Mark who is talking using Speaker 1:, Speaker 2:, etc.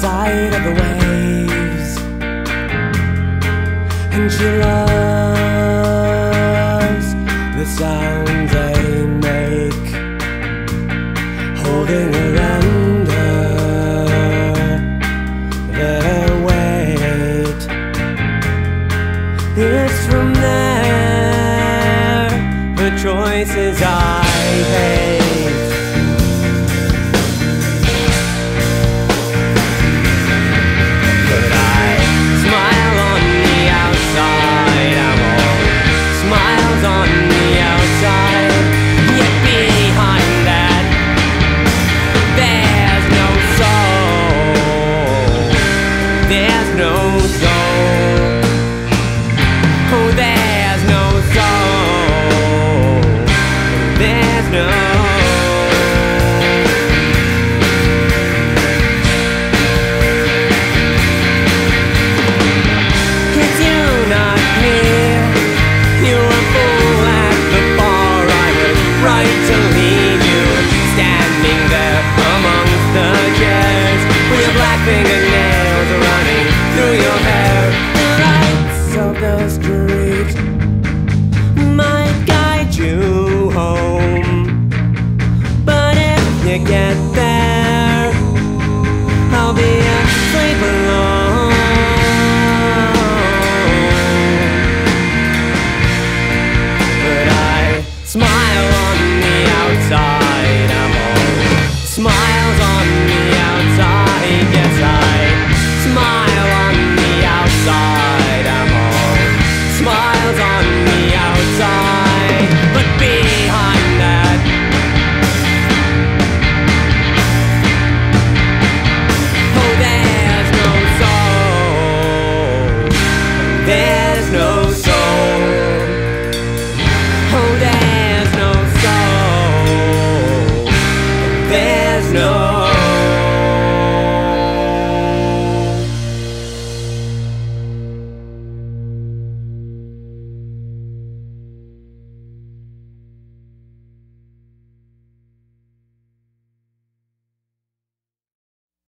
Speaker 1: sight of the waves, and she loves the sounds they make, holding her under their weight. It's from there the choices I hate. Fingernails are running through your hair. The lights of the street